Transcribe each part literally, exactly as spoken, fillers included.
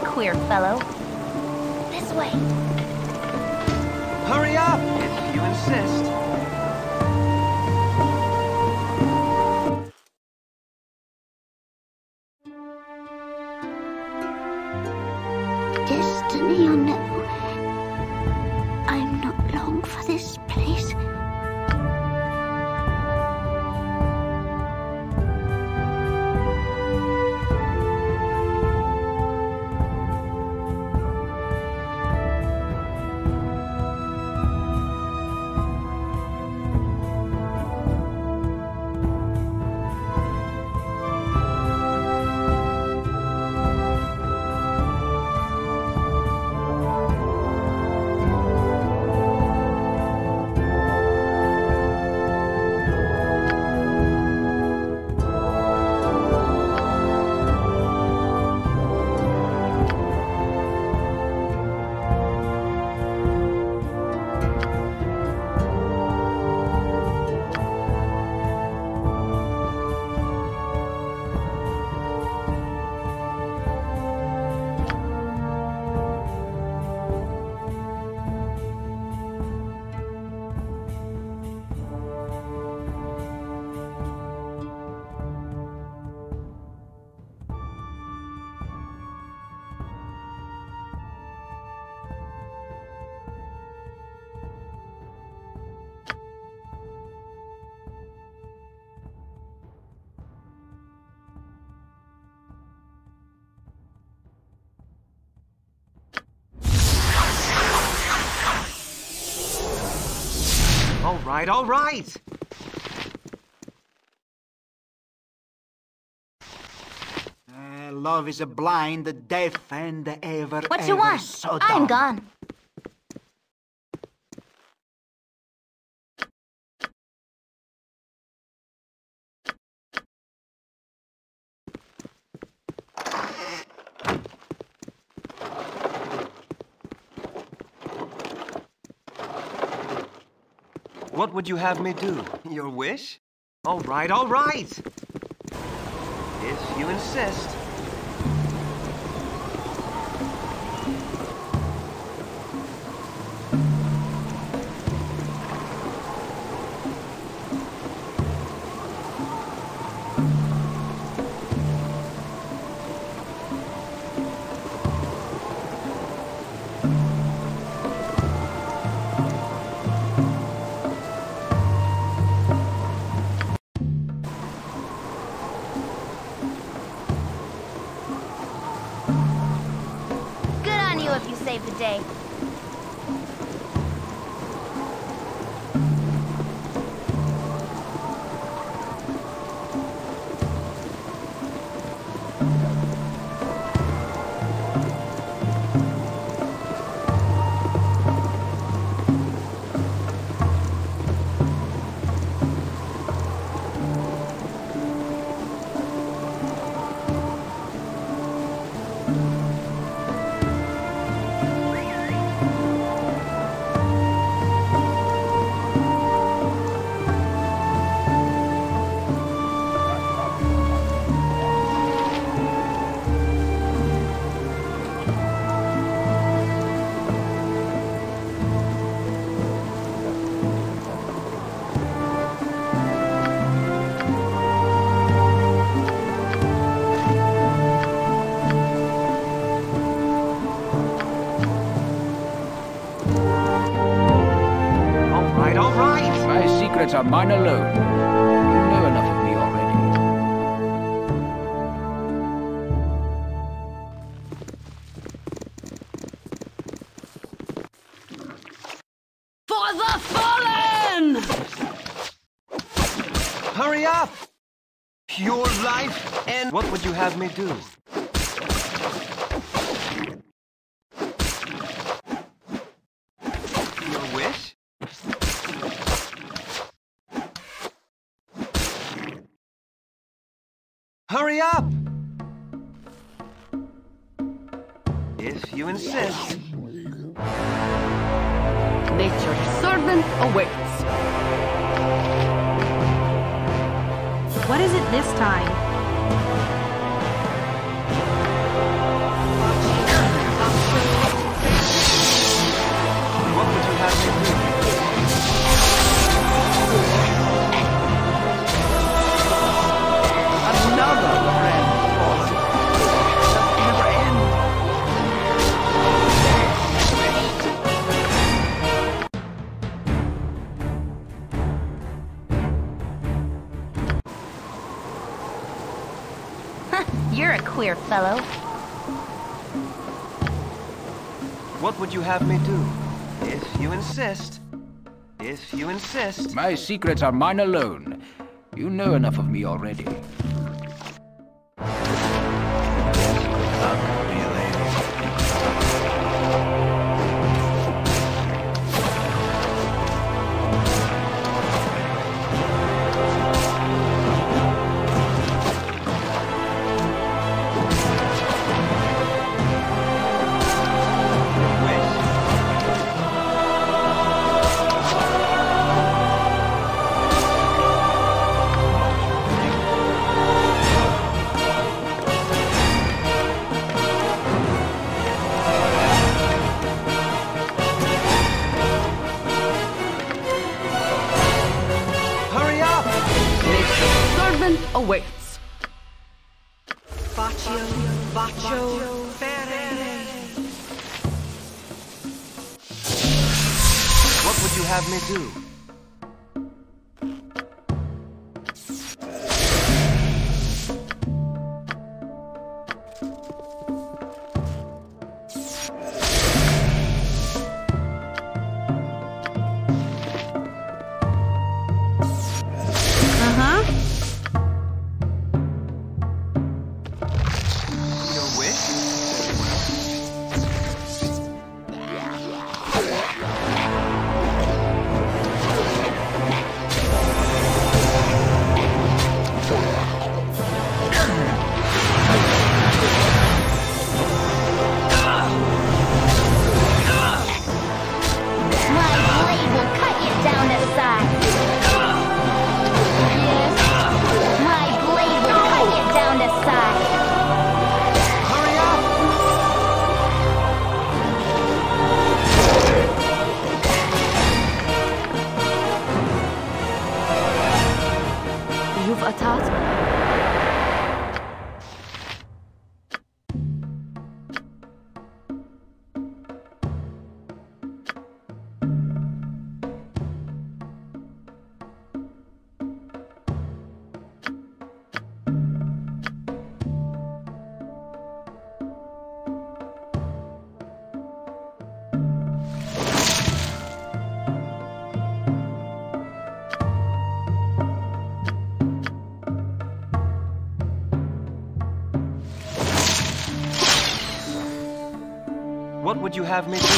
queer fellow. This way. Hurry up, if you insist. Destiny or no, I'm not long for this place. All right, all right. Uh, love is a blind, the deaf, and the ever, What ever you want? so I'm dumb. gone. What would you have me do? Your wish? All right, all right. If you insist. Good on you if you save the day. secrets are mine alone. You know enough of me already. For the fallen! Hurry up! Your life and... What would you have me do? Your wish? Hurry up! If you insist. Nature's servant awaits. What is it this time? You're a queer fellow. What would you have me do? If you insist. If you insist. My secrets are mine alone. You know enough of me already. Awaits. Baccio, Baccio, What would you have me do? You've a task? What would you have me do?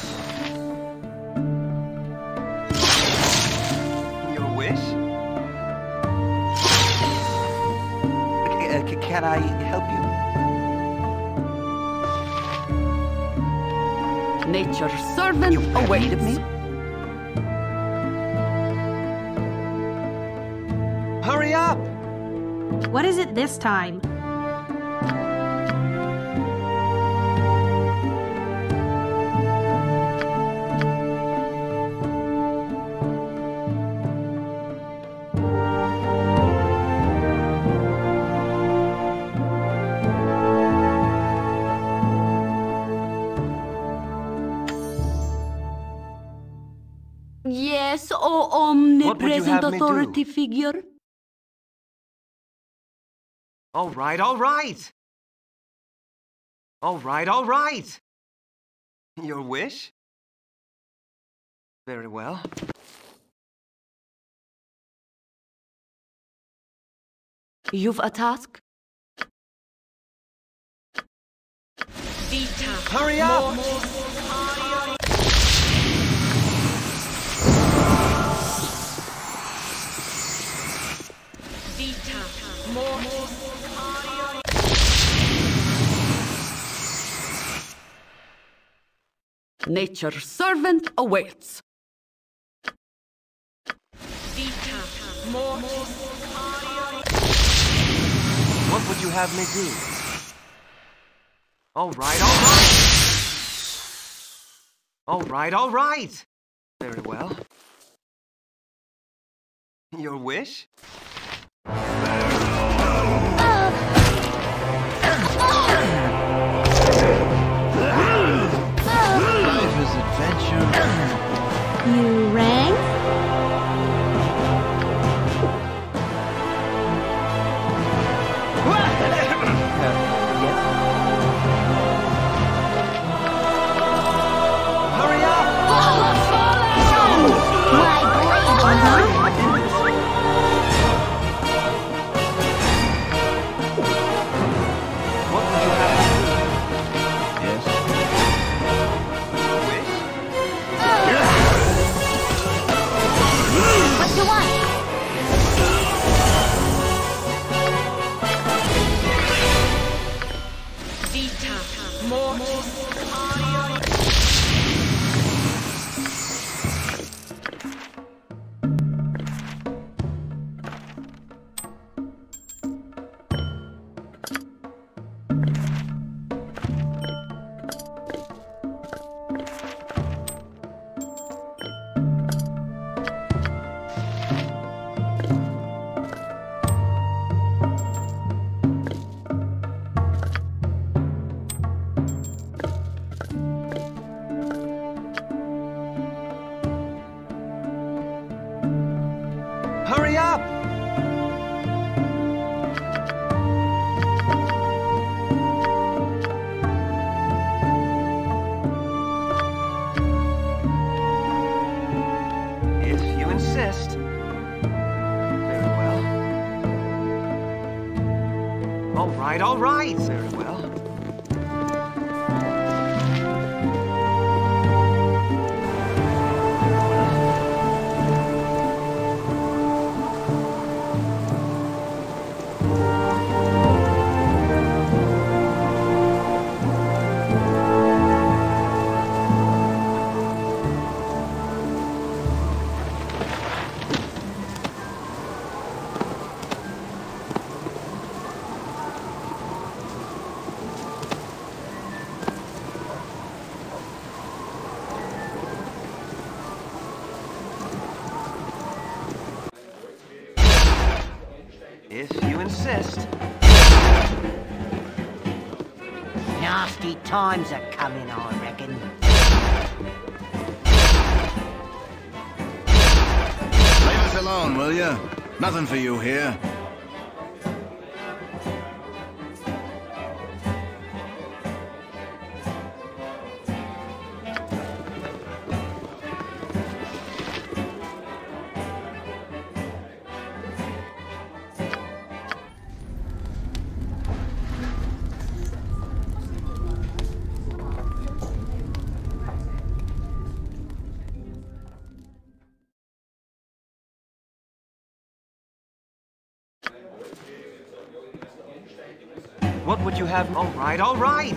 Your wish? C- can I help you? Nature's servant You have awaits. need of me? Hurry up! What is it this time? Yes, oh What would you omnipresent have me do? authority figure. All right, all right! All right, all right! Your wish? Very well. You've a task? Hurry up! Nature's servant awaits. What would you have me do? All right, all right! All right, all right! Very well. Your wish? Life is adventure. You rang? All right, all right. Very well. If you insist. Nasty times are coming, I reckon. Leave us alone, will you? Nothing for you here. What would you have? All right, all right.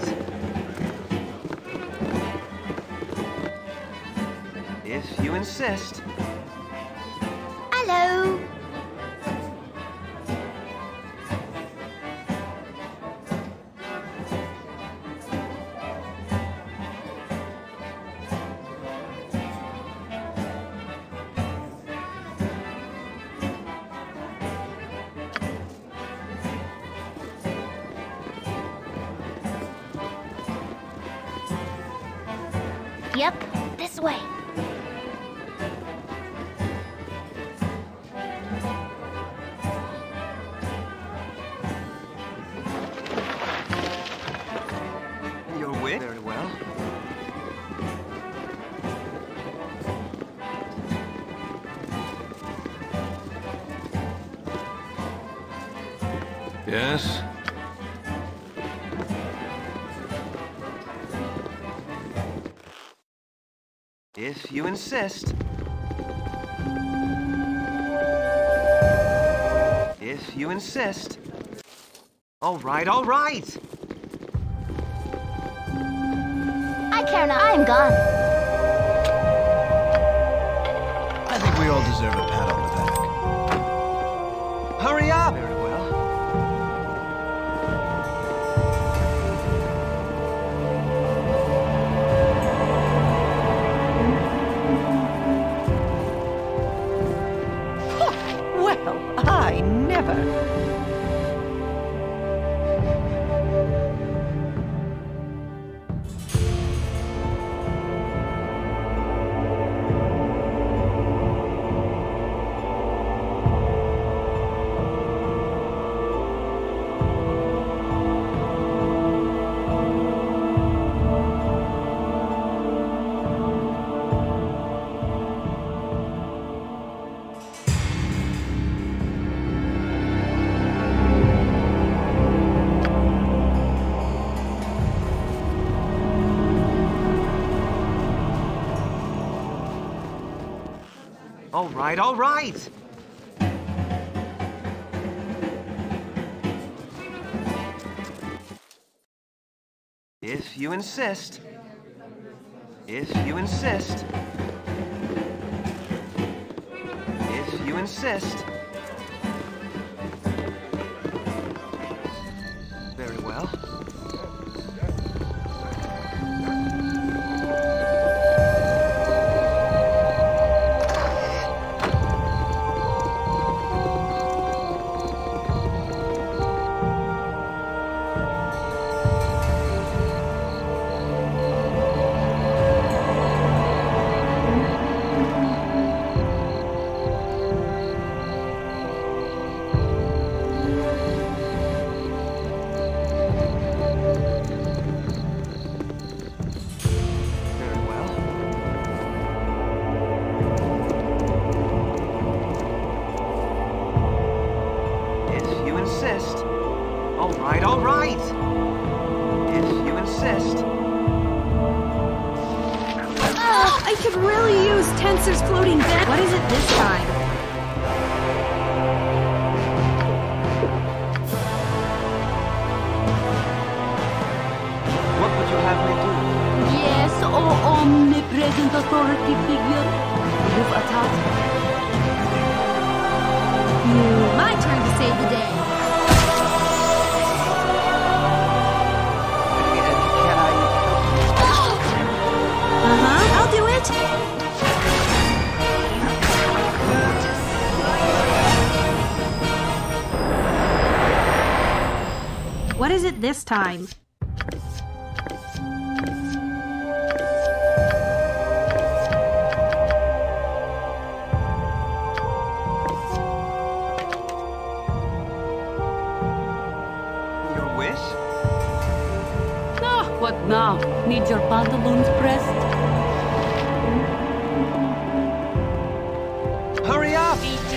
If you insist. Hello. Yep, this way. Your wit? Very well. Yes? If you insist. If you insist. All right, all right. I care not. I am gone. I think we all deserve a pat on the back. Hurry up. Very well. Well, I never. All right, all right. If you insist. If you insist. If you insist. Very well. All right, all right. If you insist. Oh, I could really use Tensor's floating bed. What is it this time? What would you have me do? Yes, oh omnipresent authority figure. Live a task. You. My turn to save the day. Can I... Uh-huh, I'll do it. What is it this time? Your wish? Ah, what now? Need your pantaloons pressed? Hurry up!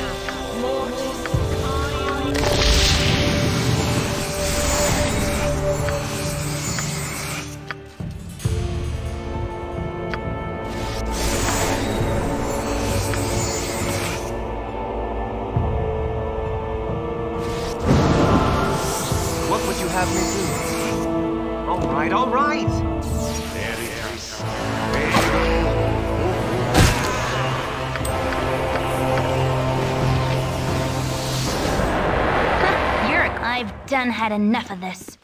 What would you have me do? All right, all right. Very nice. There you go. You're... I've done had enough of this.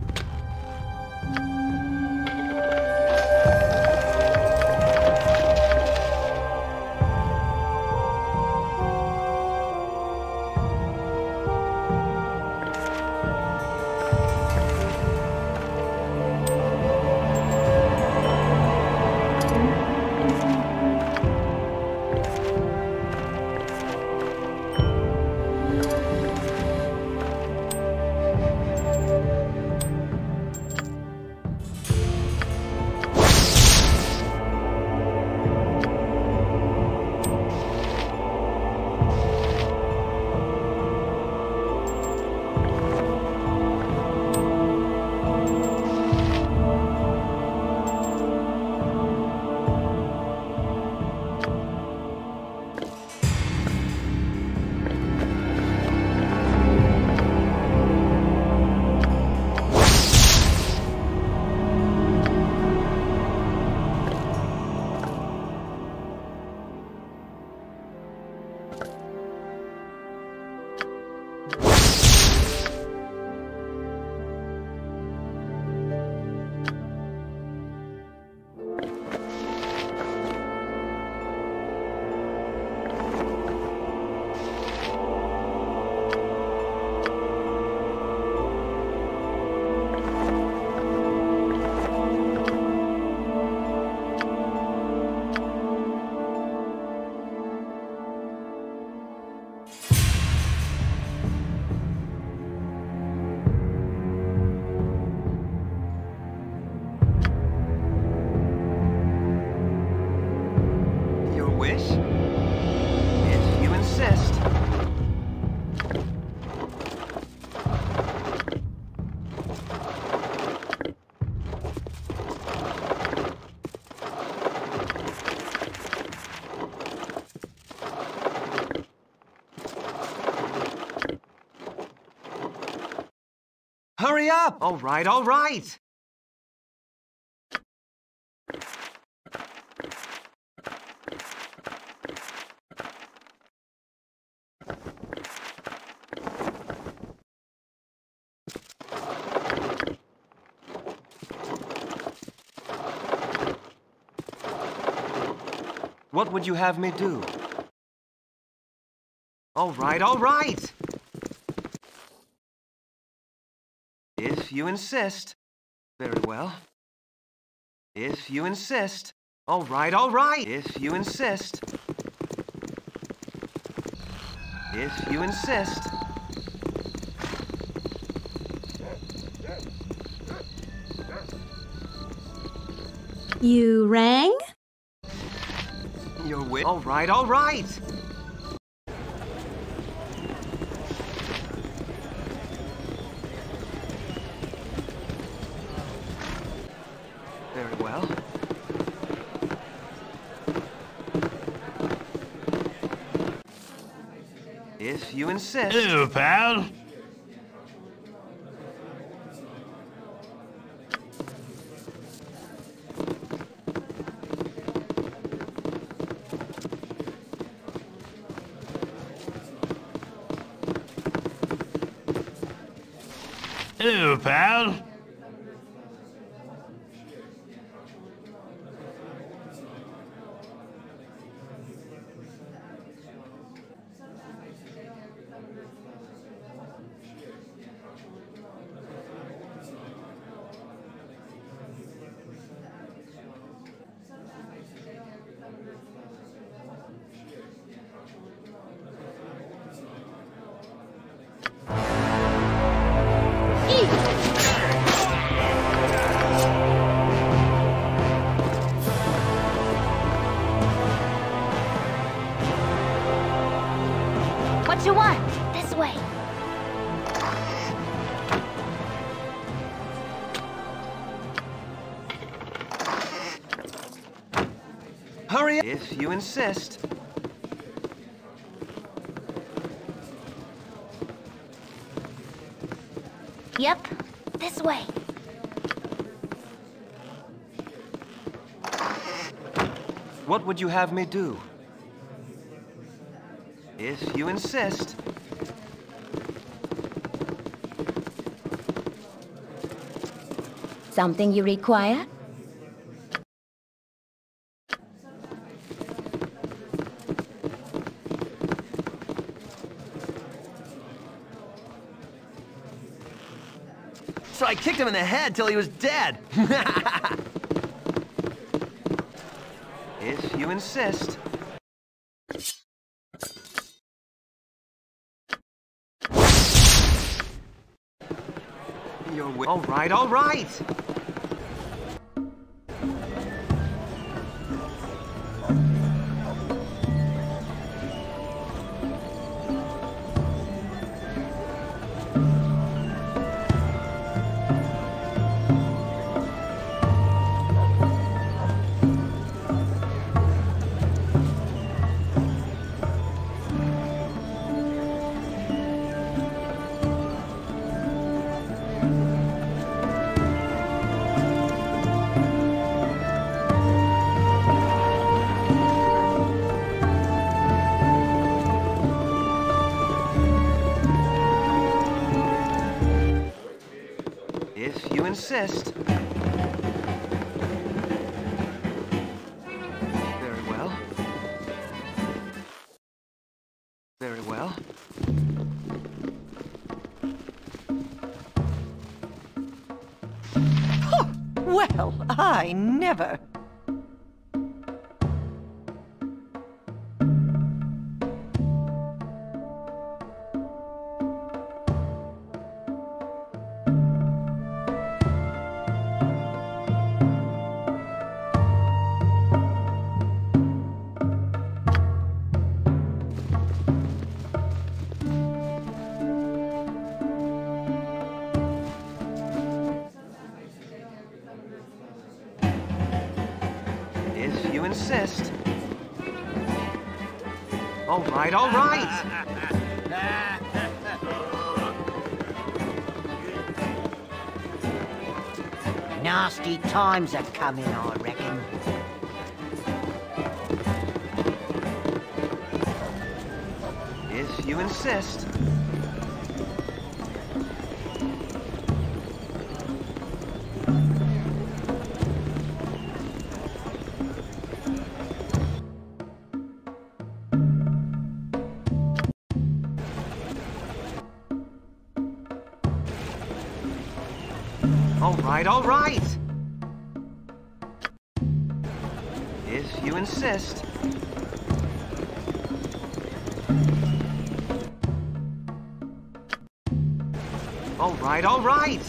Your wish? If you insist. Hurry up! All right, all right. What would you have me do? All right, all right. If you insist. Very well. If you insist. All right, all right. If you insist. If you insist. You rang? Your wish. All right, all right. well. If you insist. Hello, pal. Hello, pal. What you want? This way. Hurry if you insist. Yep, this way. What would you have me do? If you insist. Something you require? So I kicked him in the head till he was dead. If you insist. You're wi- all right, all right. If you insist. Very well. Very well. Well, I never. If you insist. All right, all right. Nasty times are coming, I reckon. If you insist. All right, all right. If you insist. All right, all right.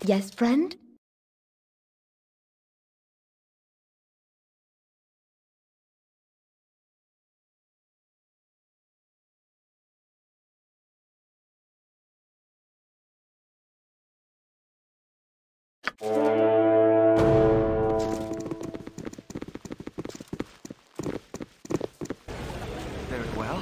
Yes, friend? Very well.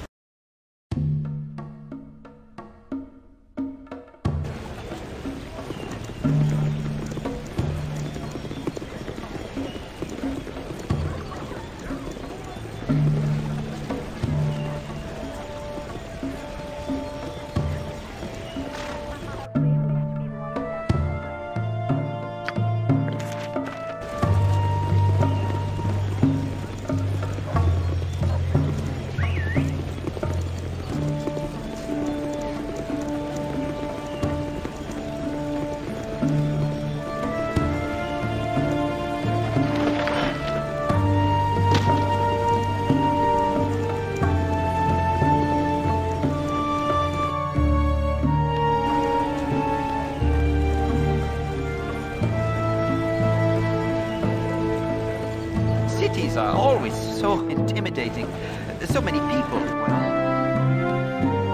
Cities are always so intimidating. So many people. Well,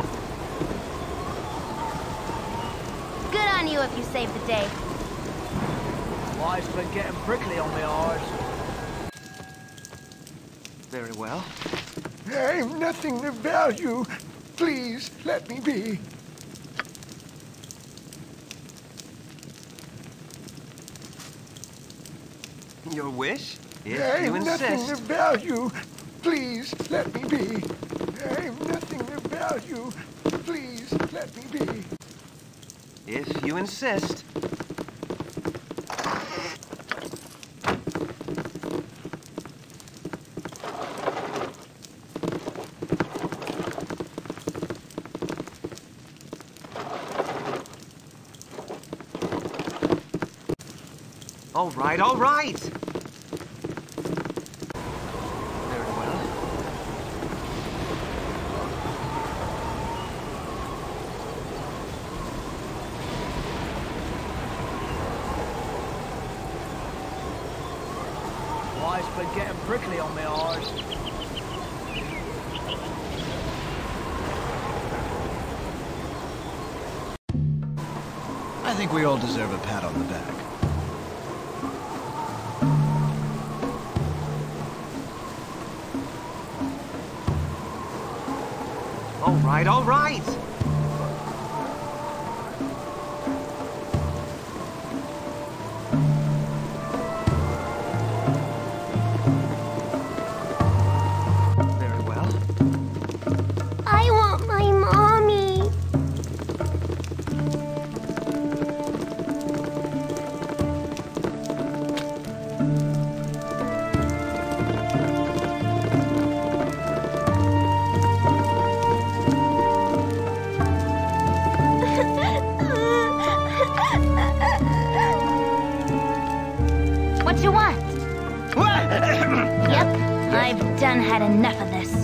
Good on you if you saved the day. Life's been getting prickly on me eyes. very well. I'm nothing of value. Please, let me be. Your wish? If I'm you nothing insist. of value. Please, let me be. I'm nothing of value. Please, let me be. If you insist. All right, all right. Very well. Life's been getting prickly on me eyes. I think we all deserve a pat on the back. All right, all right. Very well. I want my mommy. What you want? Yep, I've done had enough of this.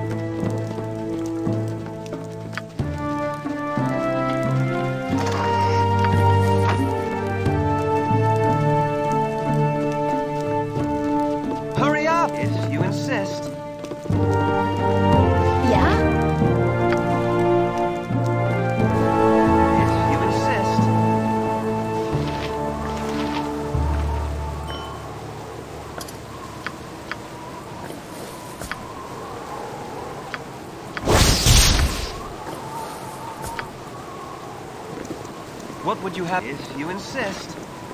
Hurry up if you insist. Yeah? If you insist. What would you have if you insist?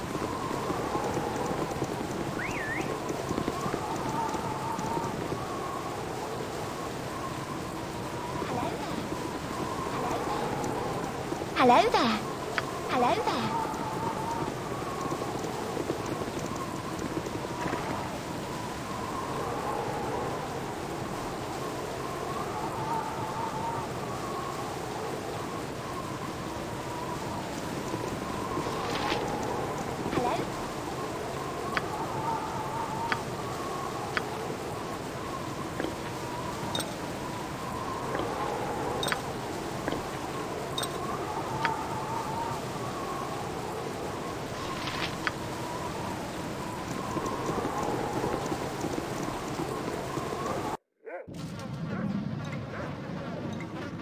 Hello there. Hello there. Hello?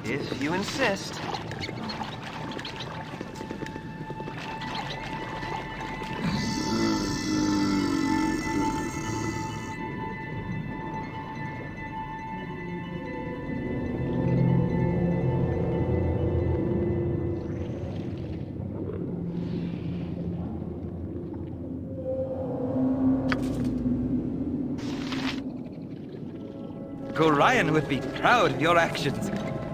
If you insist. Gorion would be proud of your actions.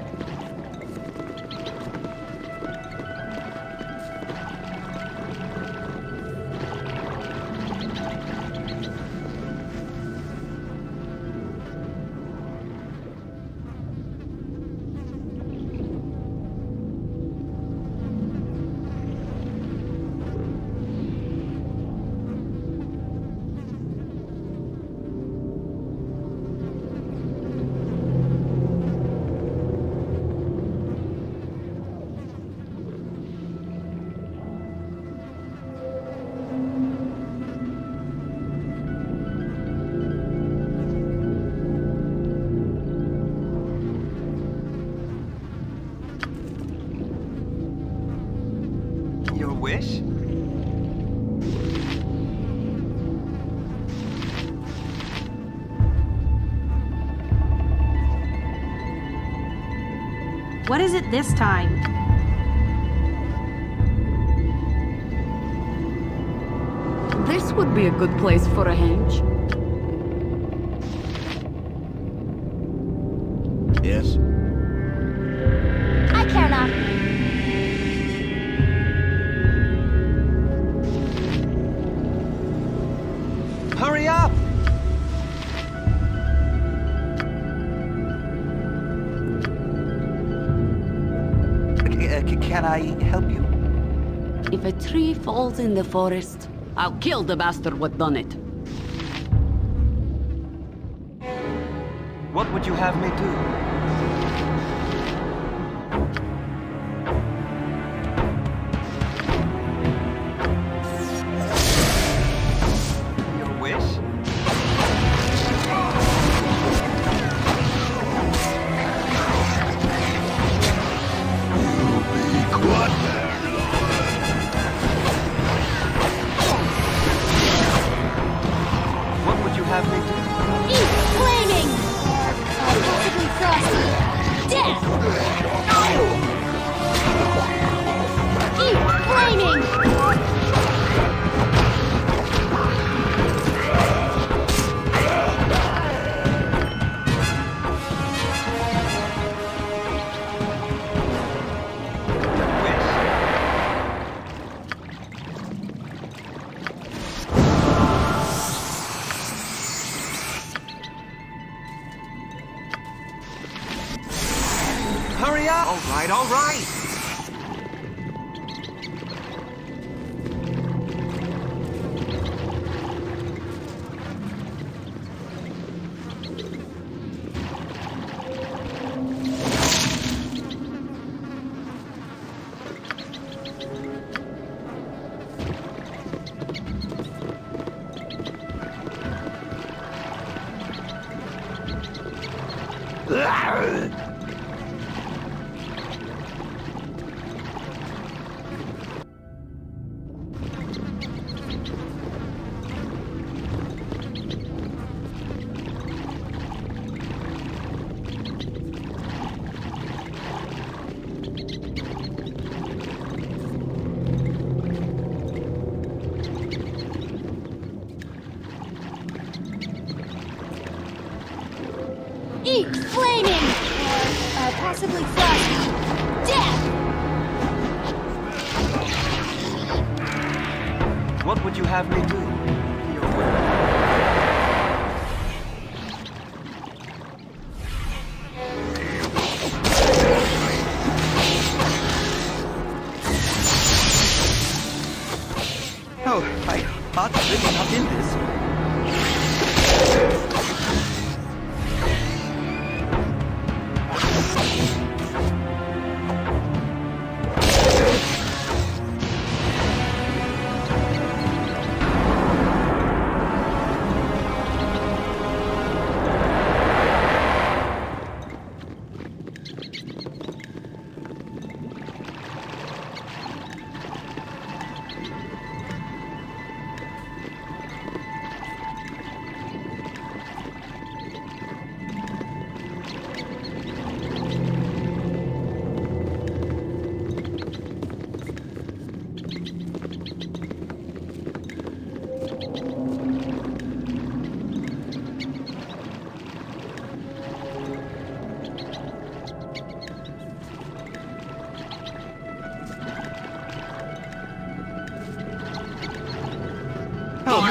Wish? What is it this time? This would be a good place for a henge. Yes? I care not. Hurry up! Can I help you? If a tree falls in the forest, I'll kill the bastard what done it. What would you have me do? Your wish? What would you have me do? Eat flaming! Uh, possibly frosty. Death! Eat flaming! Hurry up! All right, all right! Eat flaming! Or, uh, possibly frosty. Death! What would you have me do? Your wish. Oh, my heart's really not in this.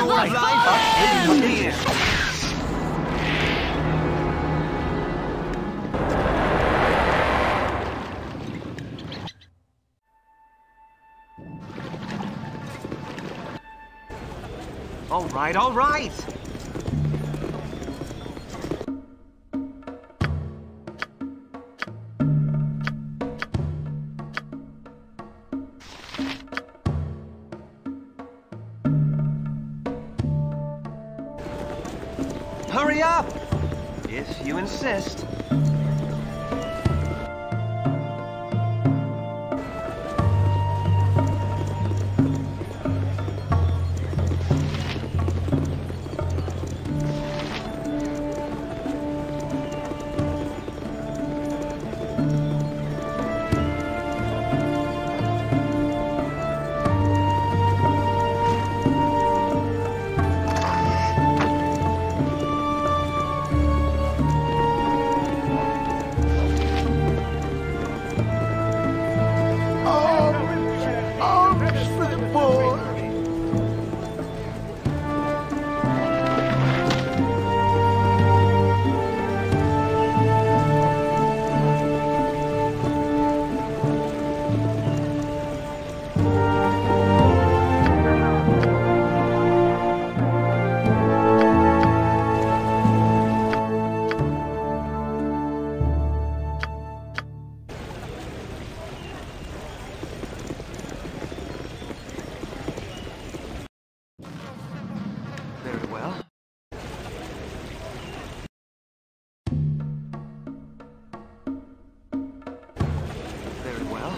All right, up in the air. All right, all right. Hurry up! If you insist. Very well. Very well.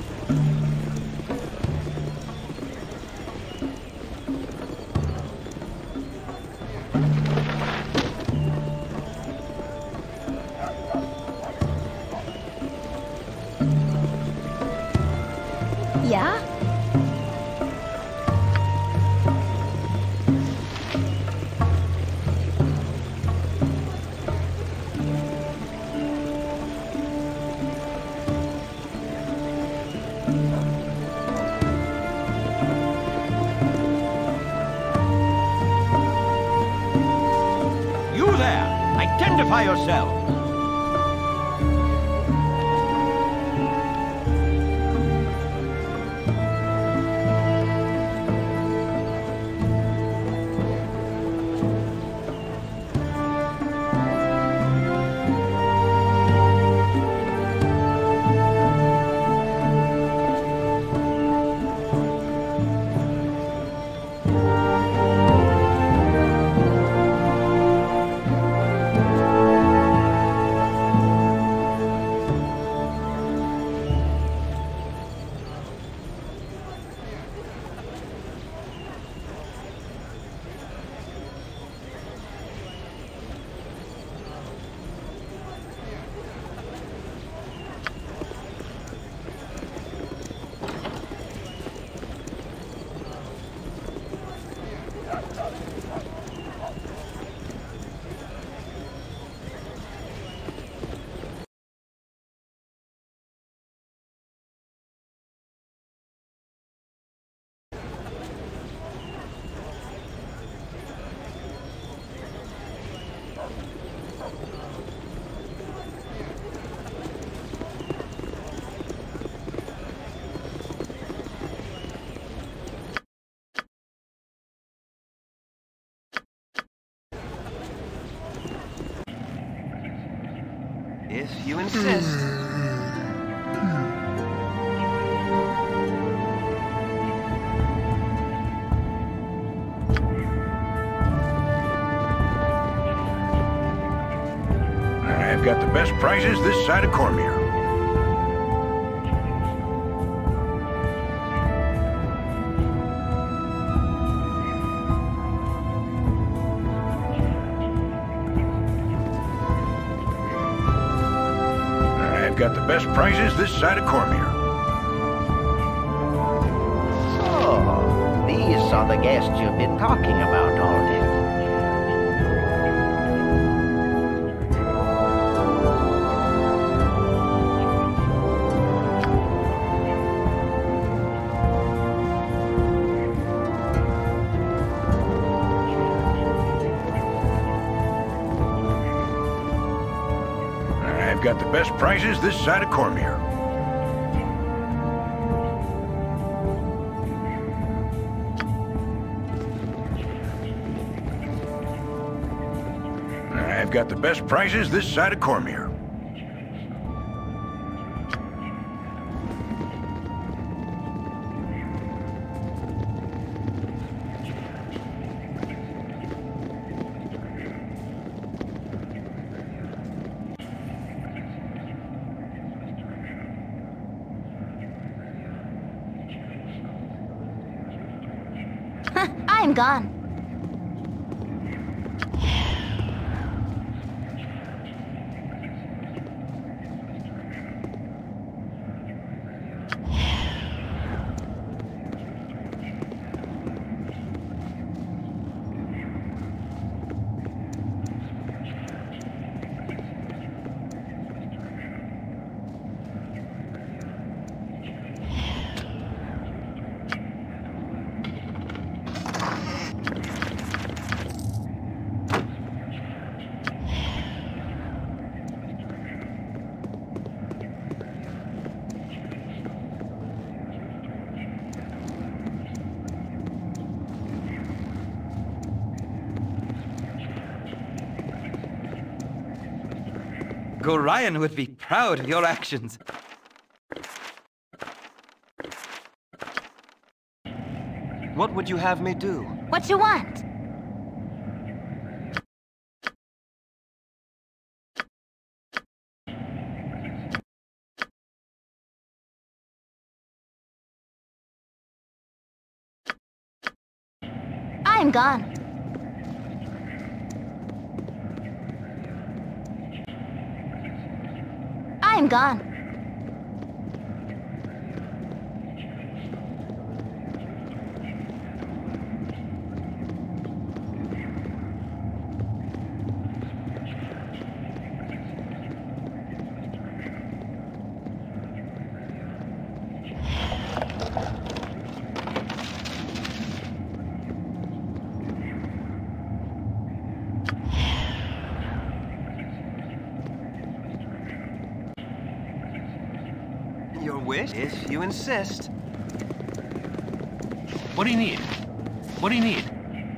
Yeah? You there! Identify yourself! If you insist. I've got the best prices this side of Cormier. I've got the best prices this side of Cormier. So, these are the guests you've been talking about all day. got the best prices this side of Cormyr. I've got the best prices this side of Cormyr. I'm gone. Gorion would be proud of your actions. What would you have me do? What you want? I'm gone. I'm gone. Your wish, if you insist. What do you need? What do you need?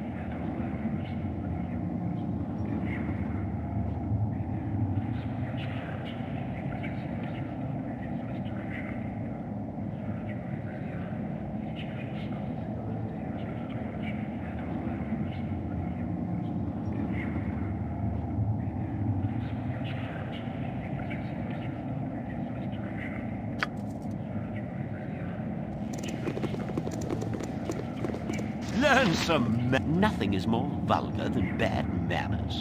Learn some ma- Nothing is more vulgar than bad manners.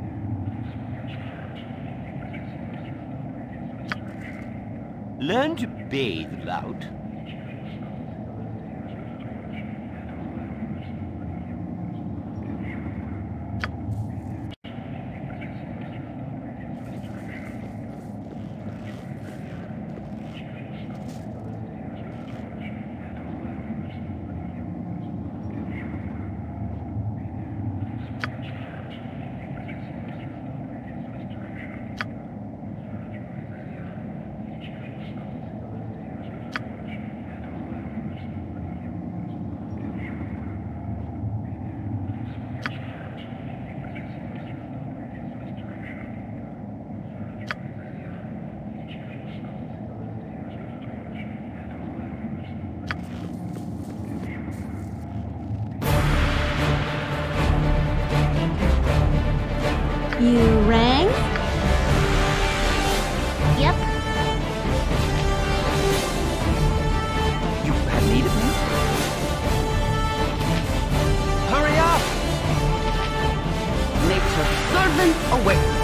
Learn to bathe, lout. You rang? Yep. You have need of me? Hurry up! Nature's servant awaits.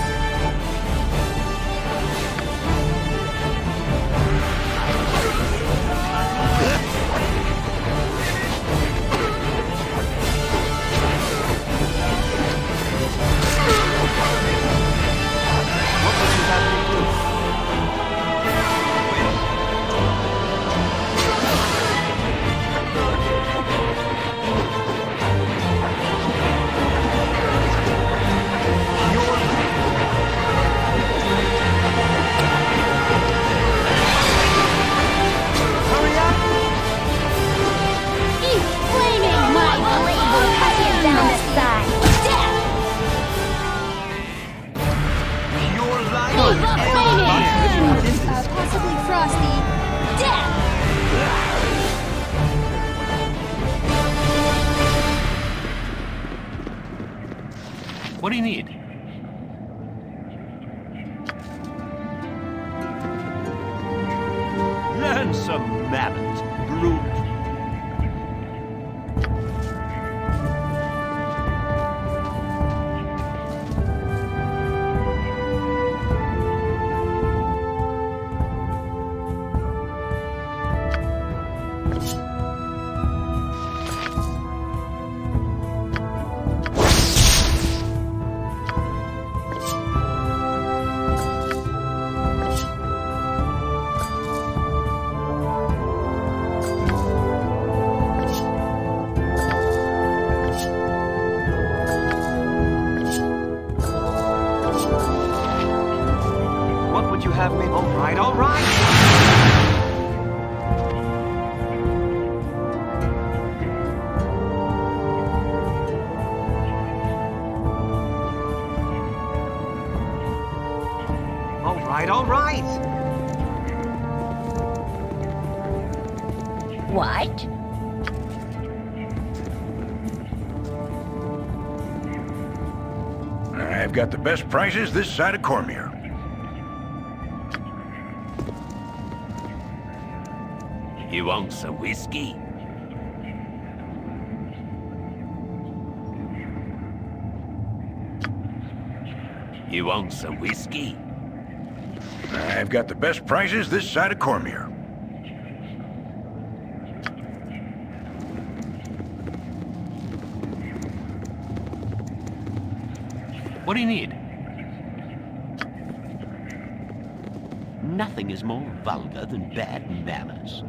Your What do you need? Learn some manners, brute. Have me. All right, all right. All right, all right. What? I've got the best prices this side of Cormyr. You want some whiskey? You want some whiskey? I've got the best prices this side of Cormyr. What do you need? Nothing is more vulgar than bad manners.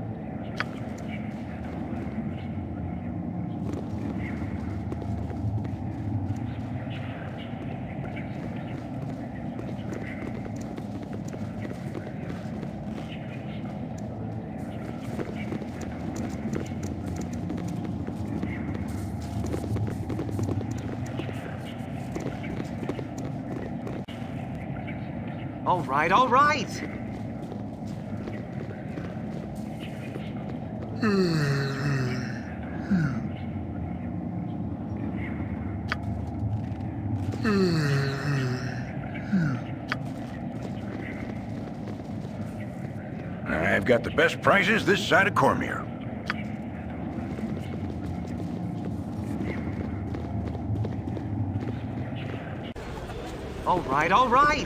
All right, all right. I've got the best prices this side of Cormyr. All right, all right.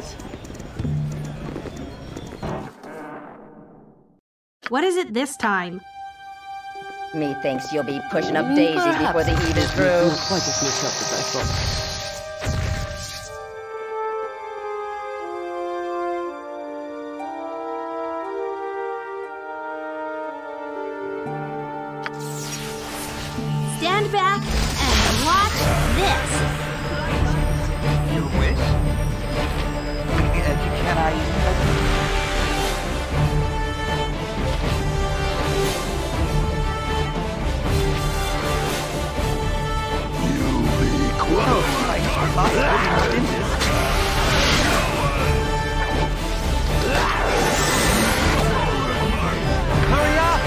What is it this time? Methinks you'll be pushing up daisies before the heat is through. Quite as much help as I thought. Stand back and watch this. Your wish? Uh, can I... Hurry up!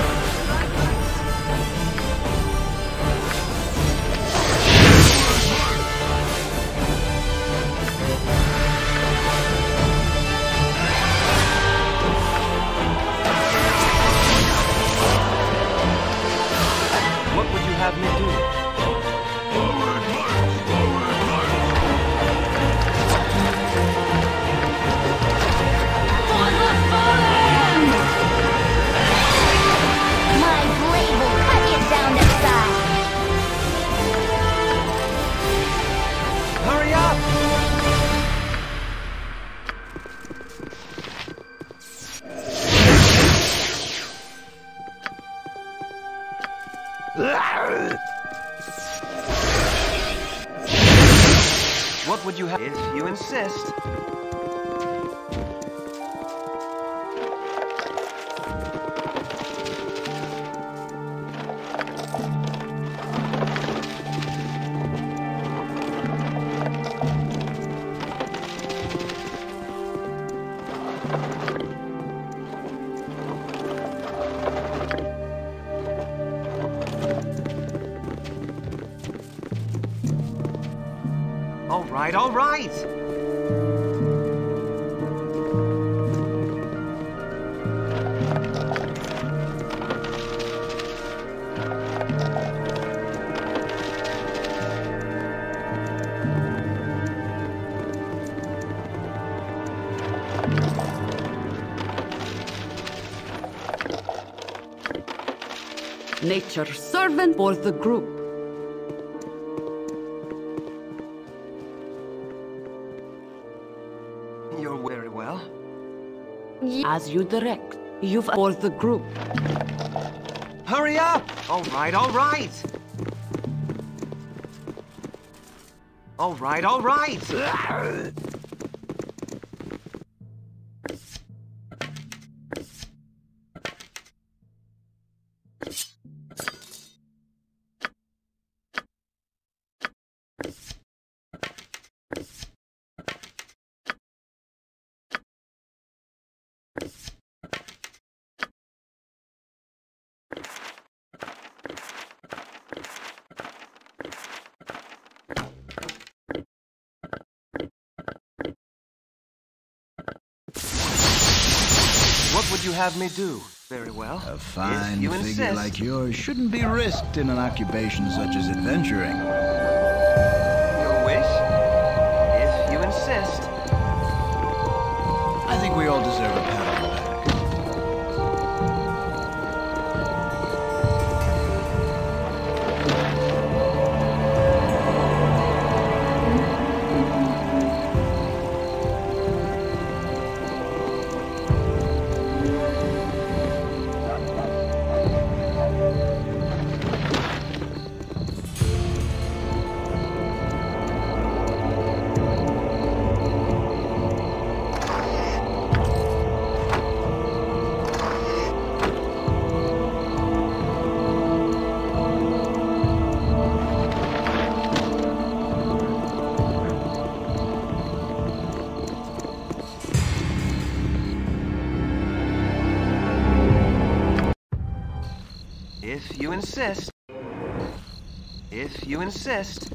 What would you have me do? What would you have if you insist? All right, right, all right. Nature's servant for the group. You're very well. As you direct, you've for the group. Hurry up! All right, all right. All right, all right. What would you have me do? Very well. A fine you figure insist. like yours shouldn't be risked in an occupation such as adventuring. Your wish? If you insist. I think we all deserve a pat on the back. If you insist. If you insist.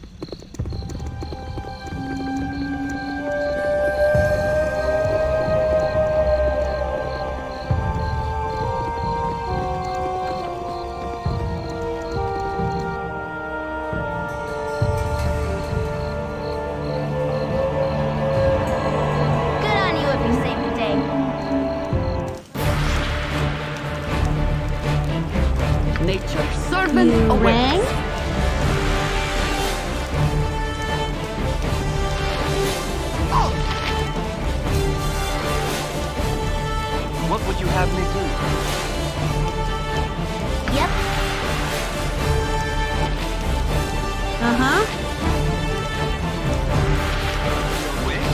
Nature's servant awaits. What would you have me do? Yep. Uh-huh. Wish?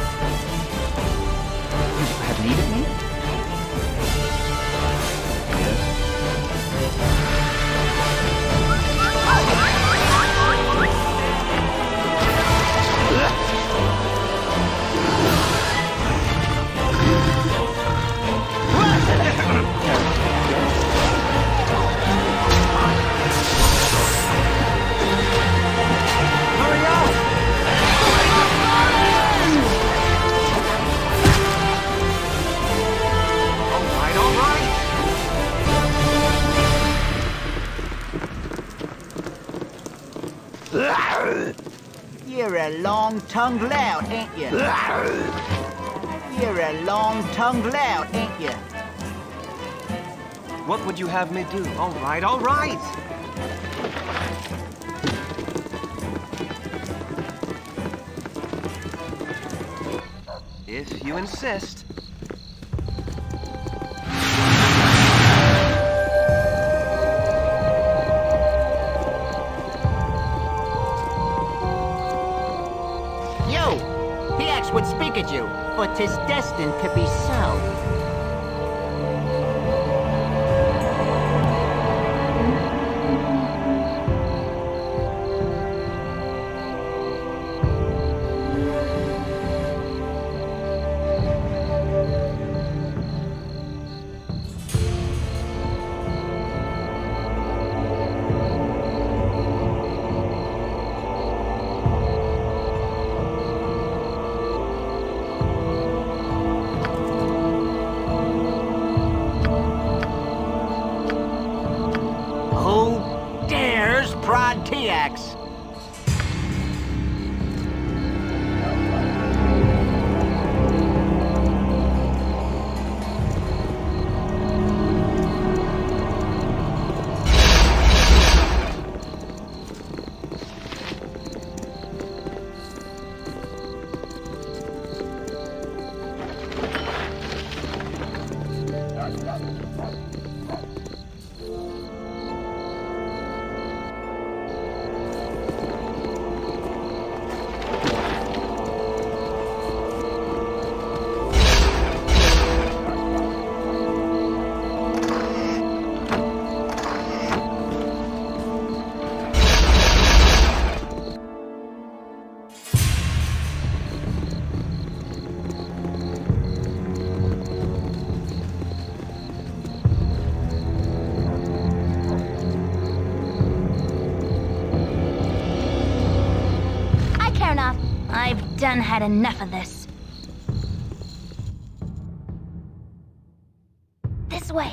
You have need of me? You're a long-tongued lout, ain't you? You're a long-tongued lout, ain't you? What would you have me do? All right, all right. If you insist. Would speak at you, but 'tis destined to be so. T X. I've done had enough of this. This way.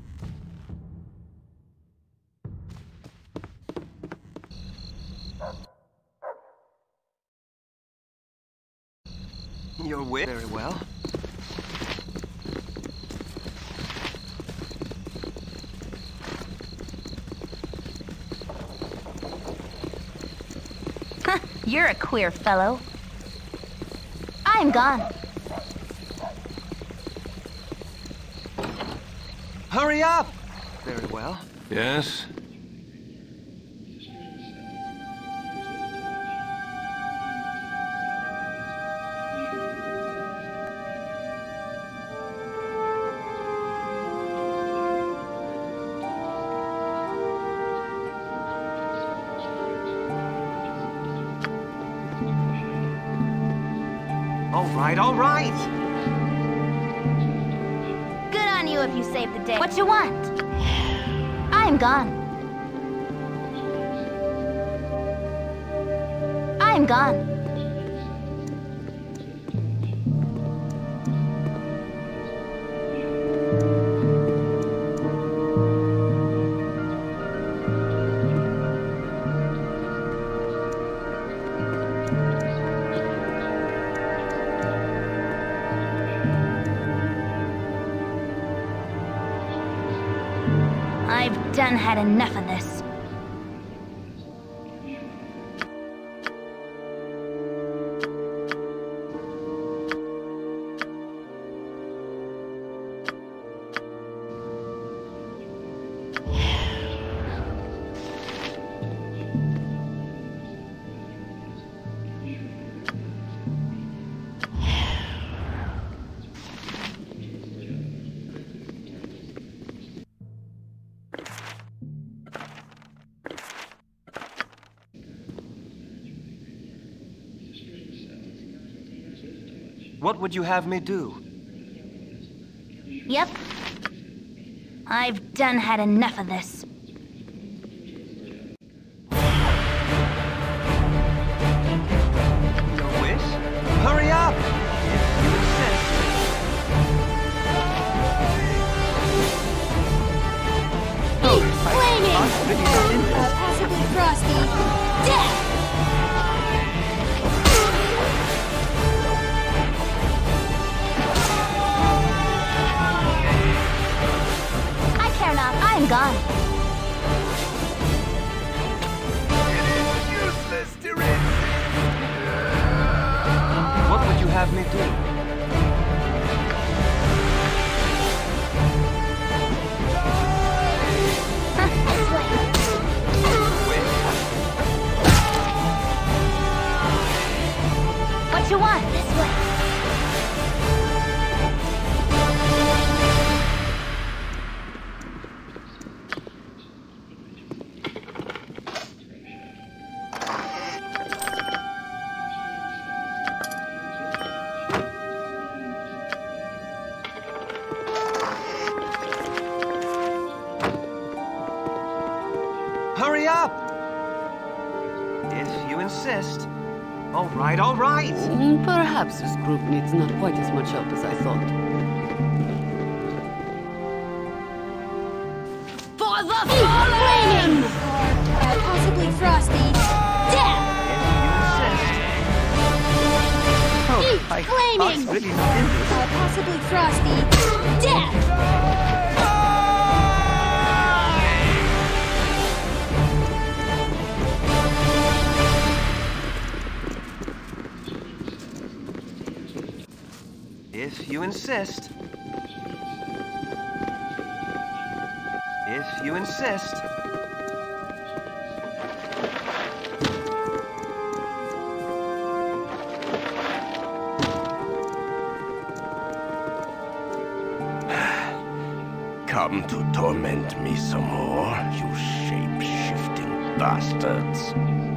Your way. Very well. Huh, you're a queer fellow. I'm gone. Hurry up! Very well. Yes? All right, all right! Good on you if you saved the day. What you want? I'm gone. I'm gone. I've done had enough of this. What would you have me do? Yep. I've done had enough of this. Your wish? Hurry up! If you insist. He's flaming! Uh, possibly frosty. Death! I'm gone. It is useless to resist. What would you have me do? Huh, this way. What you want? This way. Hurry up! If you insist. All right, all right! Mm, perhaps this group needs not quite as much help as I thought. For the fallen! Or uh, possibly possibly Frosty. Death! Oh, Eat I, flaming! Heart's really not in this. Uh, possibly Frosty. Death! If you insist. If you insist. Come to torment me some more, you shape-shifting bastards.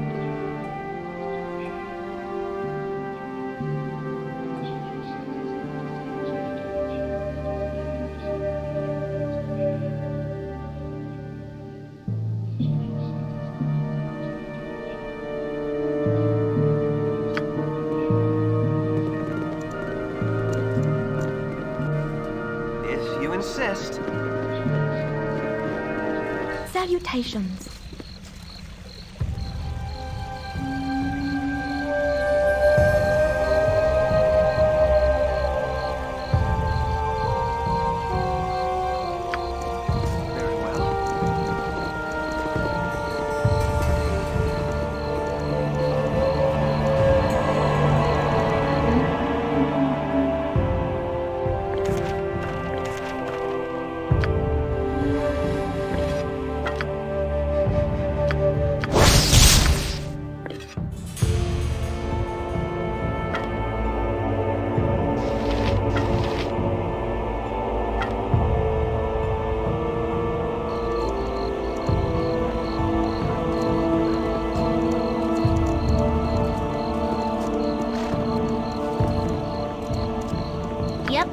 If you insist. Salutations. Very well. Yep.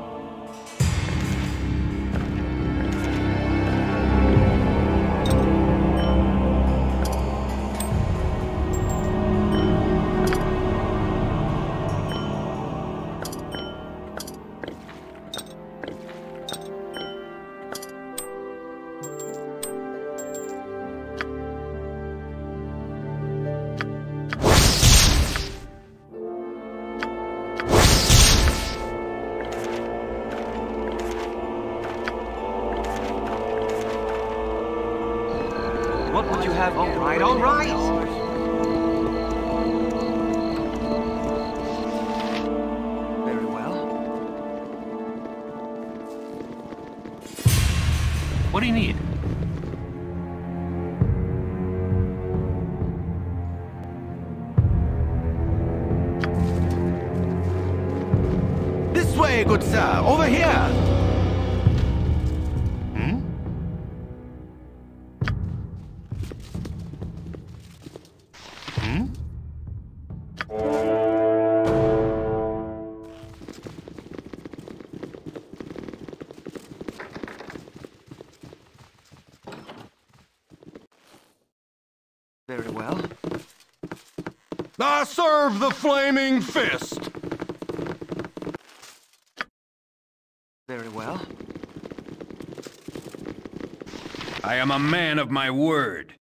What would you have? All right, all right. Very well. What do you need? This way, good sir. Over here. Hmm? Hmm? Very well. I serve the flaming fist. Very well. I am a man of my word.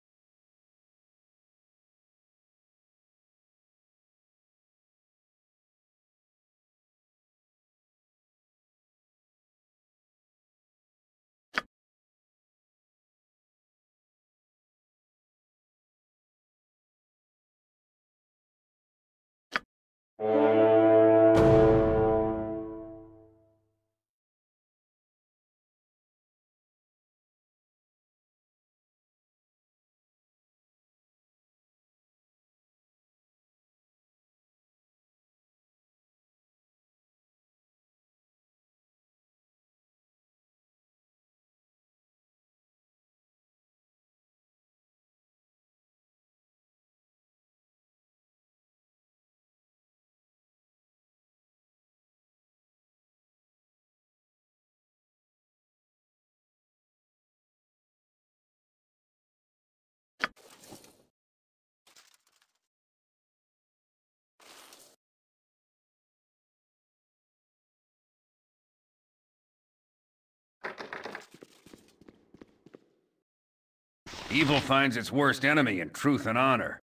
Evil finds its worst enemy in truth and honor.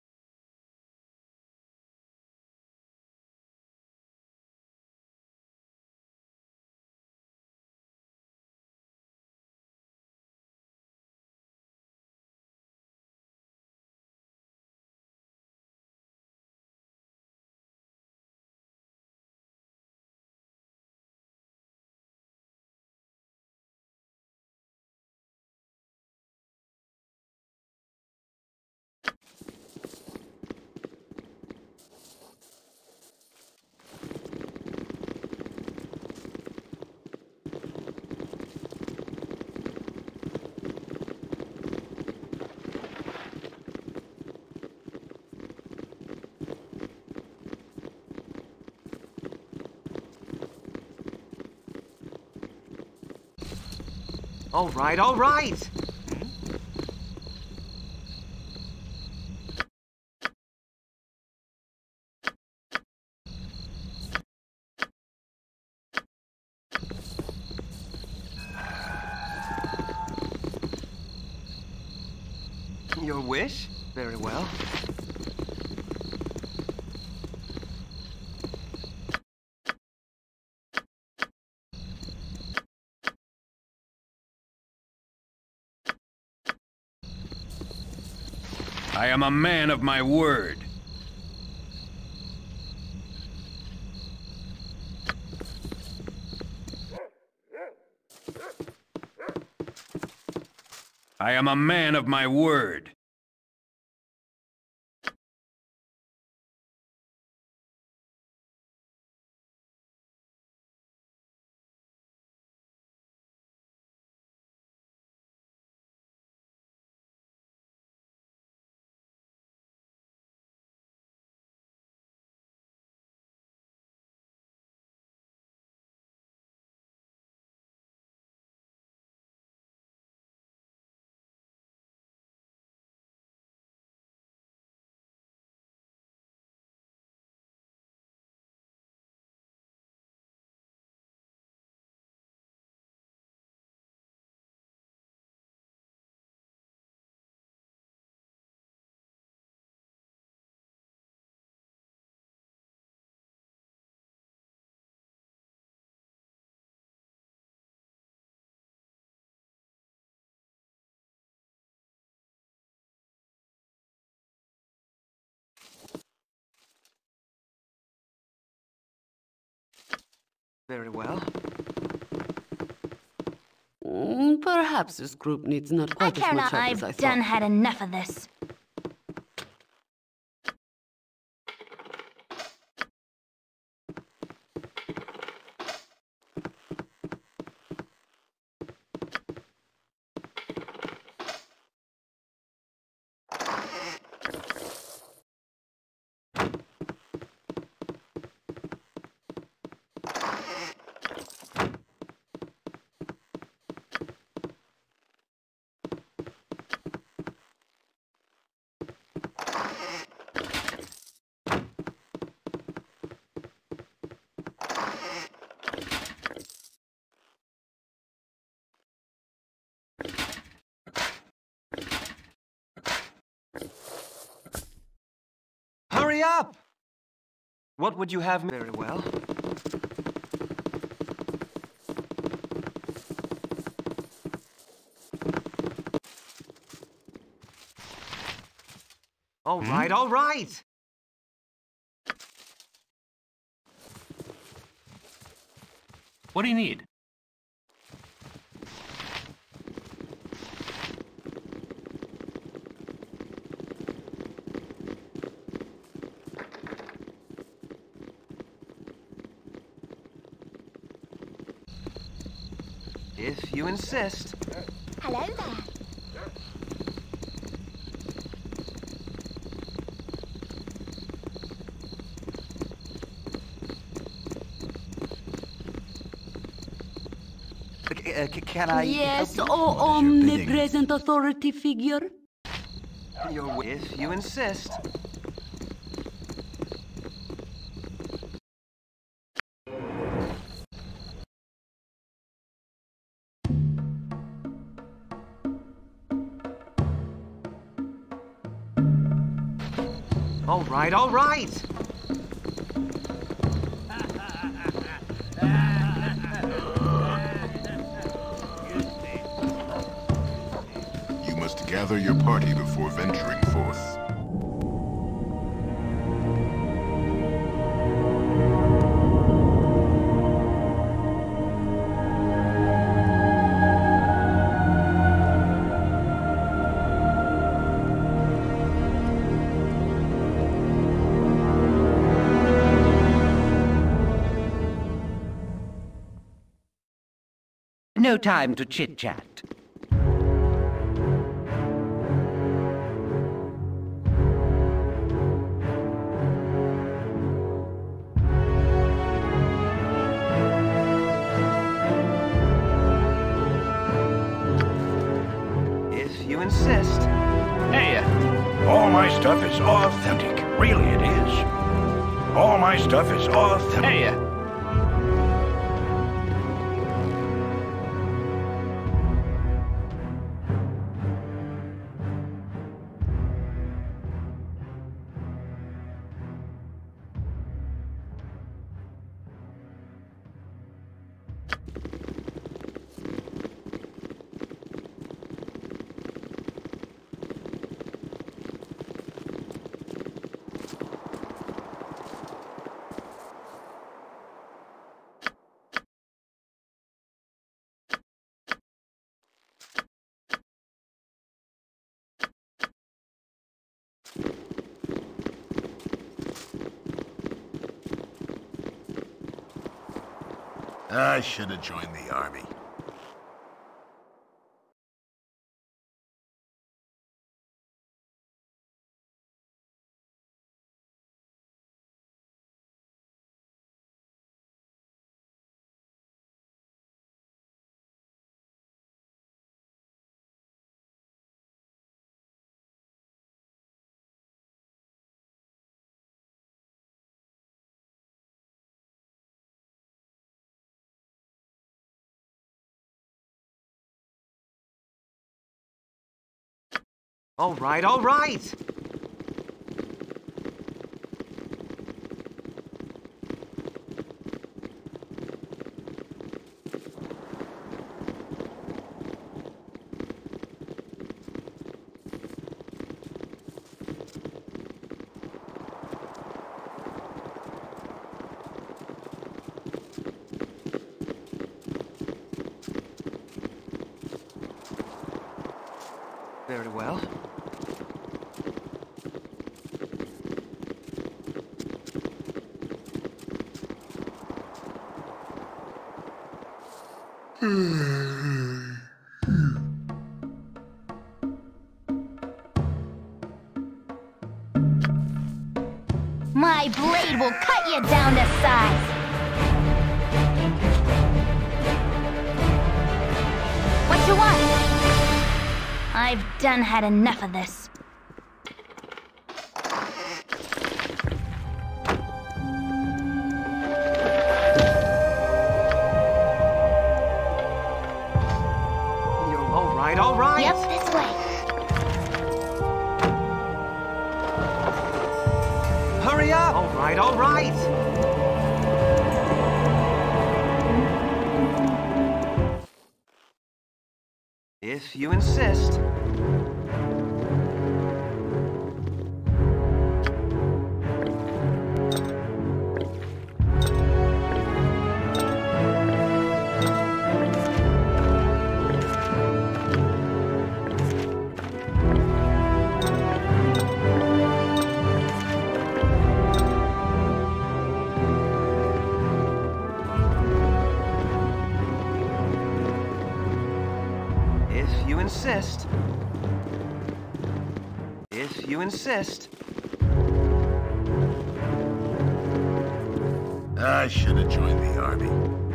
All right, all right! Your wish? Very well. I am a man of my word. I am a man of my word. Very well. Mm, perhaps this group needs not quite as much help as I I've thought. done had enough of this. Hurry up! What would you have? Very well. All Hmm? right, all right! What do you need? If you insist. Hello there. Uh, c can I Yes, help you? oh omnipresent authority figure. Your if you insist. All right, all right. You must gather your party before venturing forth. No time to chit-chat. If you insist. Hey, all my stuff is authentic. Really, it is. All my stuff is authentic. Hey, I should have joined the army. All right, all right. Very well. My blade will cut you down to size. What you want? I've done had enough of this. All right, all right. Yep, this way. Hurry up! All right, all right. If you insist. If you insist. If you insist. I should have joined the army.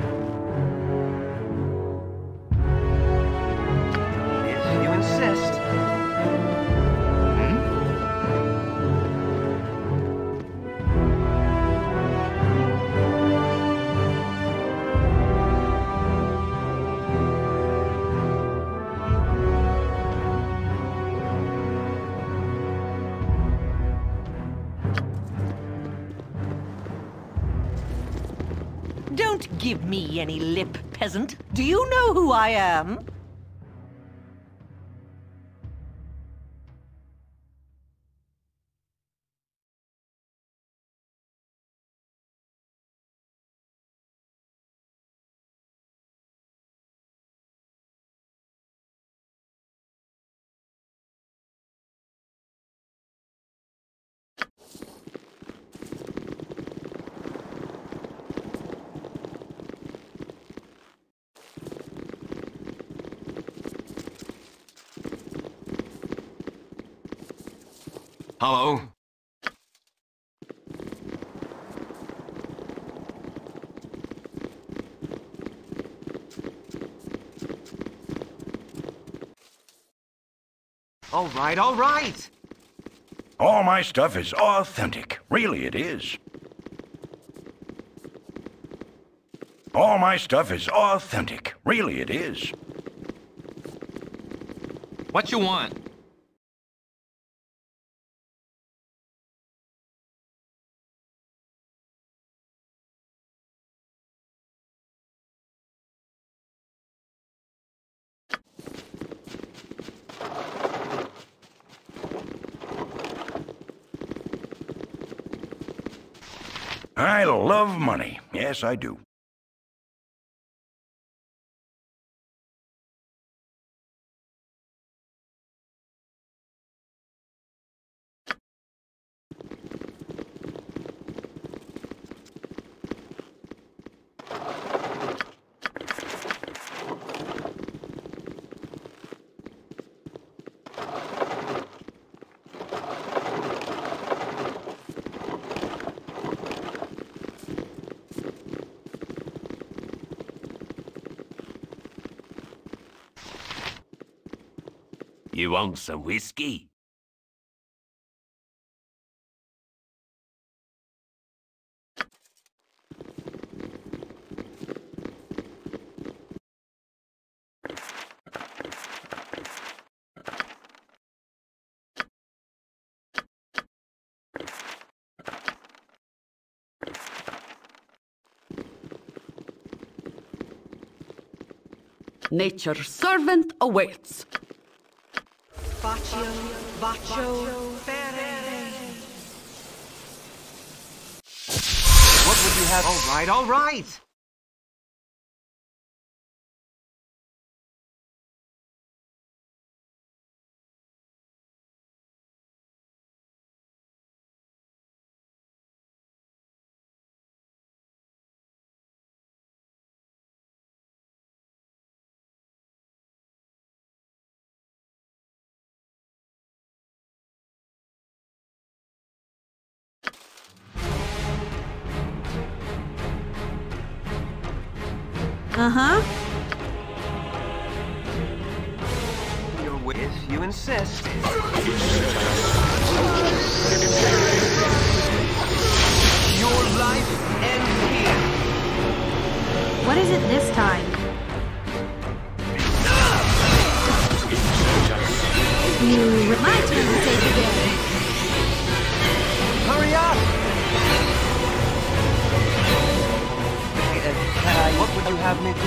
If you insist. Don't give me any lip, peasant. Do you know who I am? Hello? All right, all right! All my stuff is authentic. Really, it is. All my stuff is authentic. Really, it is. What you want? I love money. Yes, I do. You want some whiskey? Nature's servant awaits. Baccio, Baccio, What would you have? All right, all right! Uh-huh. Your wish, you insist. Your life ends here. What is it this time? You... My turn to save the day. Hurry up! What would you have me do?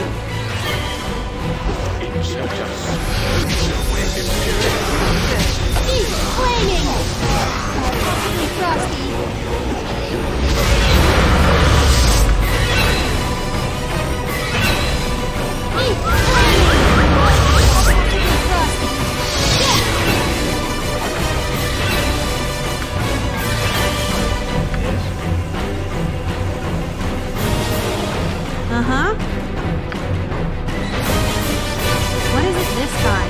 Keep clanging! Possibly frosty. Keep clanging! Possibly frosty. Uh-huh. What is it this time?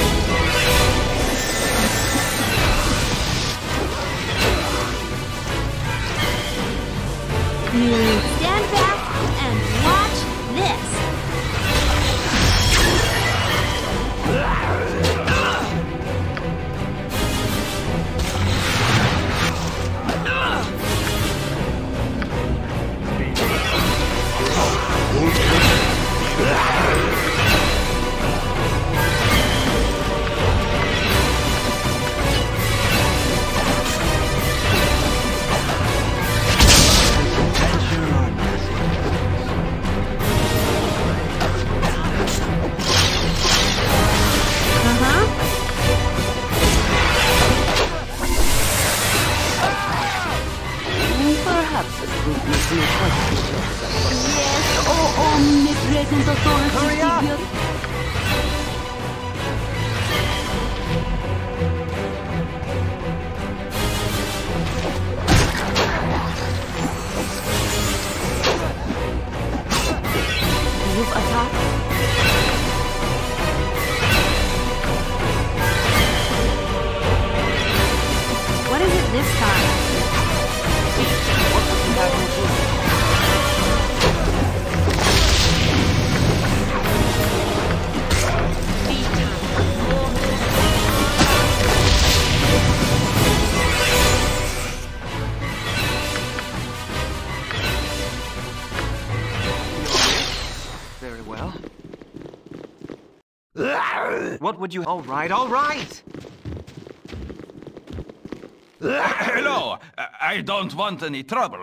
You stand back and watch this. omnipresent authority Hurry up! figure? Move attack. What is it this time? What would you have me do? Very well. What would you... All right, all right! Hello. I don't want any trouble.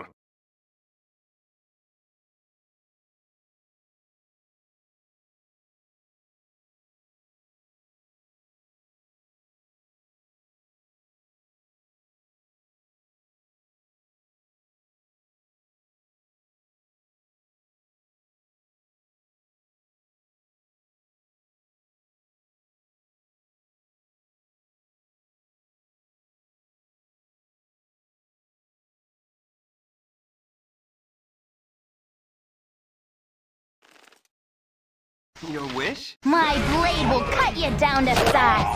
Your wish? My blade will cut you down to size.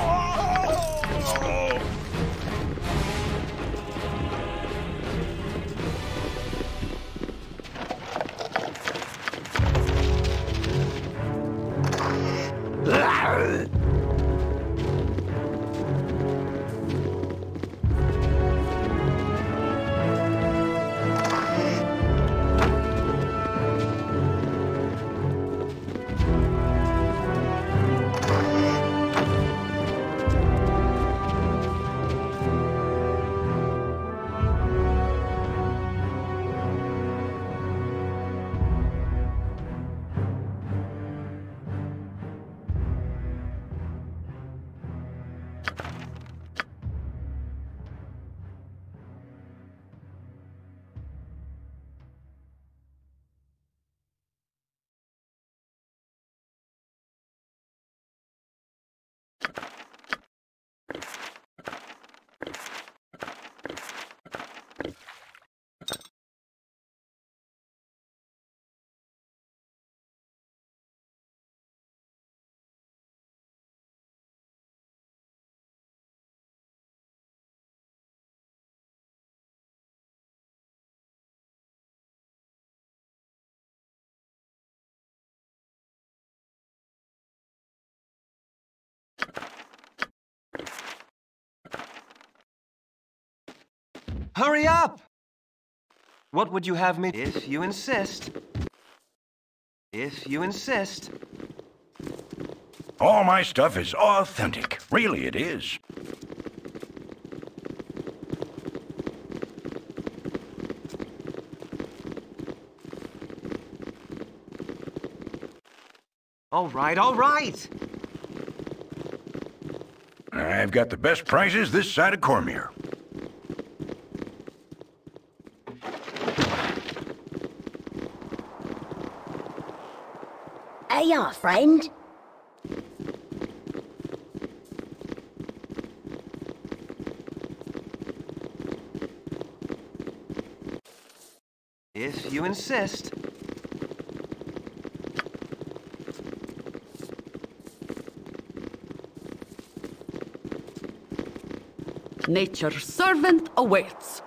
Hurry up! What would you have me... If you insist. If you insist. All my stuff is authentic. Really, it is. All right, all right! I've got the best prices this side of Cormyr. Hiya, friend. If you insist. Nature's servant awaits.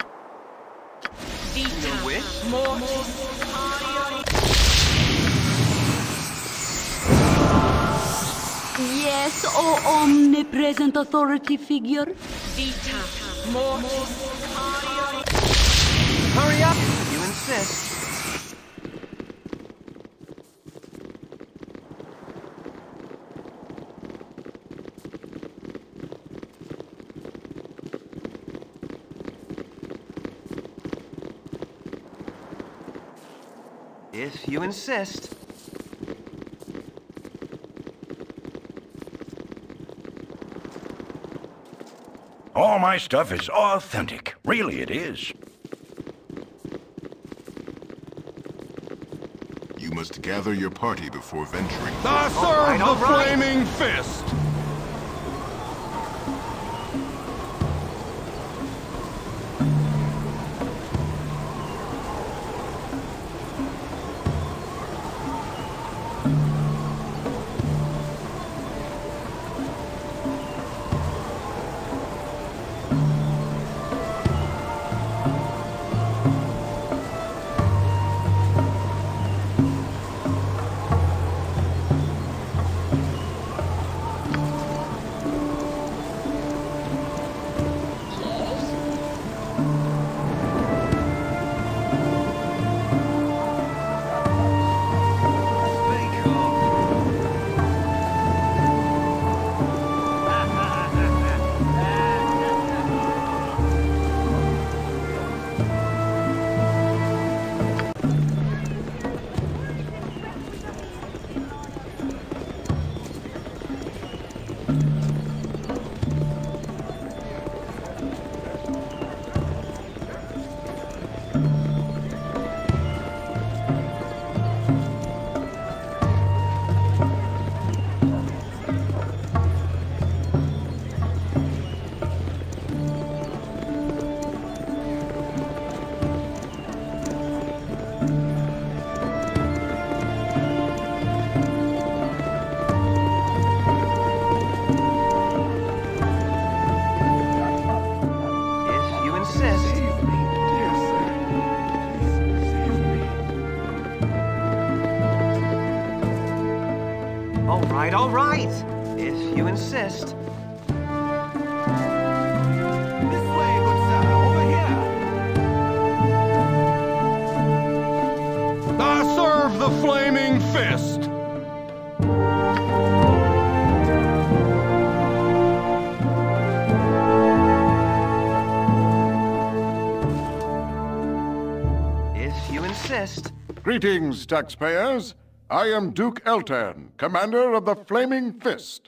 You wish? Yes, oh omnipresent authority figure. Hurry up! If you insist. If you insist. All my stuff is authentic. Really, it is. You must gather your party before venturing. Now serve right, the right. flaming fist! All right, all right. If you insist. This way, good sir. Over here. Now serve the flaming fist. If you insist. Greetings, taxpayers. I am Duke Eltern, commander of the Flaming Fist.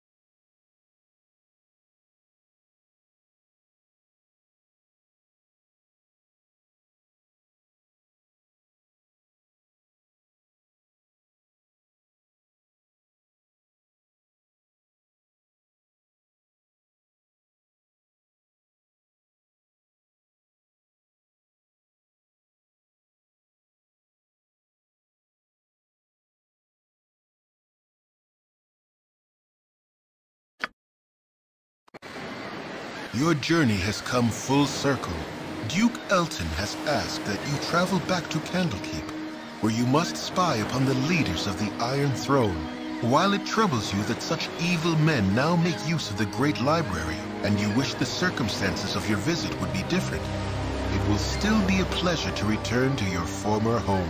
Your journey has come full circle. Duke Elton has asked that you travel back to Candlekeep, where you must spy upon the leaders of the Iron Throne. While it troubles you that such evil men now make use of the Great Library, and you wish the circumstances of your visit would be different, it will still be a pleasure to return to your former home.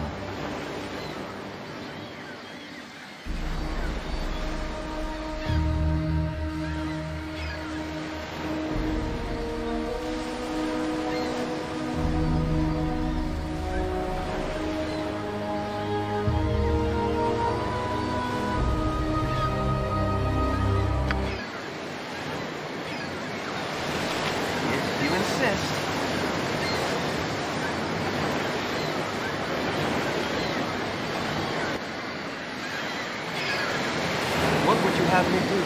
What would you have me do?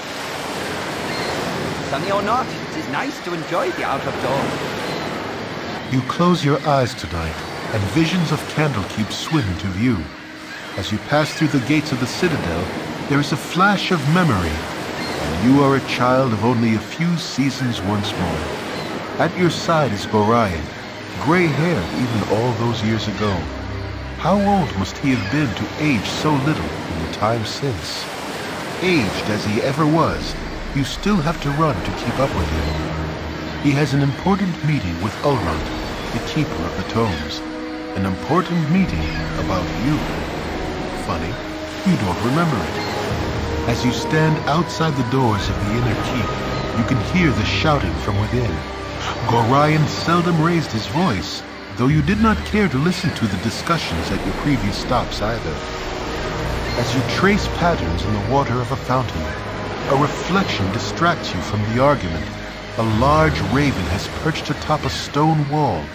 Sunny or not, it is nice to enjoy the out of doors. You close your eyes tonight, and visions of Candlekeep swim into view. As you pass through the gates of the Citadel, there is a flash of memory, and you are a child of only a few seasons once more. At your side is Gorion, gray-haired even all those years ago. How old must he have been to age so little in the time since? Aged as he ever was, you still have to run to keep up with him. He has an important meeting with Ulrund, the Keeper of the Tomes. An important meeting about you. Funny, you don't remember it. As you stand outside the doors of the inner keep, you can hear the shouting from within. Gorion seldom raised his voice, though you did not care to listen to the discussions at your previous stops either. As you trace patterns in the water of a fountain, a reflection distracts you from the argument. A large raven has perched atop a stone wall.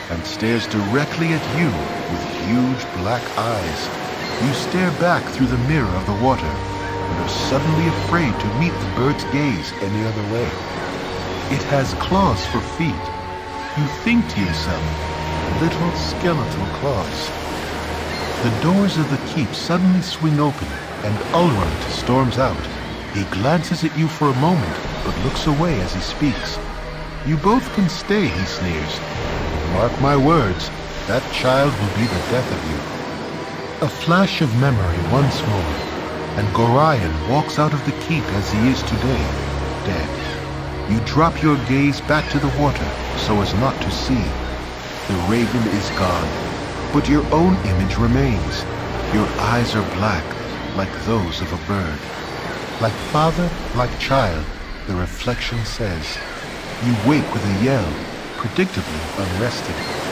and stares directly at you with huge black eyes. You stare back through the mirror of the water and are suddenly afraid to meet the bird's gaze any other way. It has claws for feet. You think to yourself, little skeletal claws. The doors of the keep suddenly swing open and Ulrund storms out. He glances at you for a moment, but looks away as he speaks. You both can stay, he sneers. Mark my words, that child will be the death of you. A flash of memory once more, and Gorion walks out of the keep as he is today, dead. You drop your gaze back to the water so as not to see. The raven is gone, but your own image remains. Your eyes are black, like those of a bird. Like father, like child, the reflection says. You wake with a yell, predictably unrested.